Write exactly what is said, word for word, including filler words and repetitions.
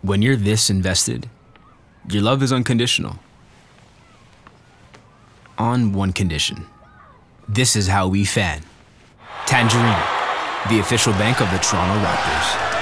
When you're this invested, your love is unconditional. On one condition. This is how we fan. Tangerine, the official bank of the Toronto Raptors.